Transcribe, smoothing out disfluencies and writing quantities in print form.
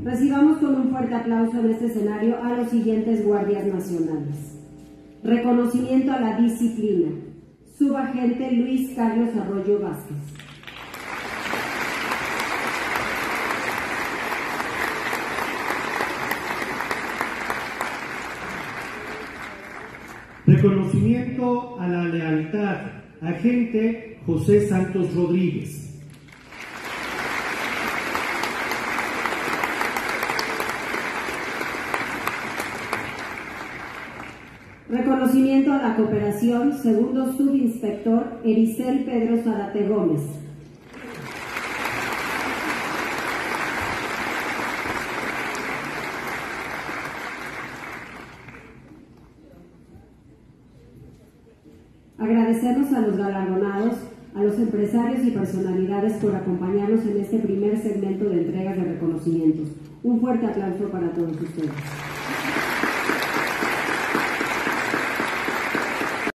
Recibamos con un fuerte aplauso en este escenario a los siguientes guardias nacionales. Reconocimiento a la disciplina. Subagente Luis Carlos Arroyo Vázquez. Reconocimiento a la lealtad. Agente José Santos Rodríguez. Reconocimiento a la cooperación, segundo subinspector Ericel Pedro Zárate Gómez. Agradecemos a los galardonados, a los empresarios y personalidades por acompañarnos en este primer segmento de entregas de reconocimientos. Un fuerte aplauso para todos ustedes.